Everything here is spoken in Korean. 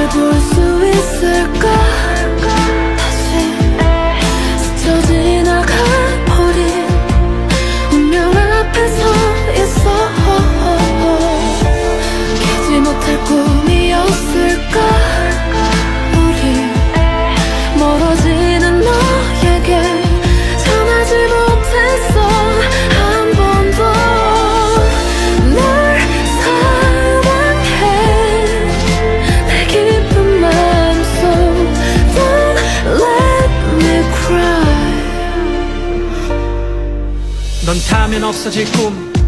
볼 수 있을까? 다시 스쳐 지나가버린 운명 앞에 서 있어. 깨지 못할 꿈이었을까? 우리 멀어지는 너에게 전하지 못했어. 한 번도 널 사랑해. 내 깊은 마음속 Don't let me cry. 넌 타면 없어질 꿈,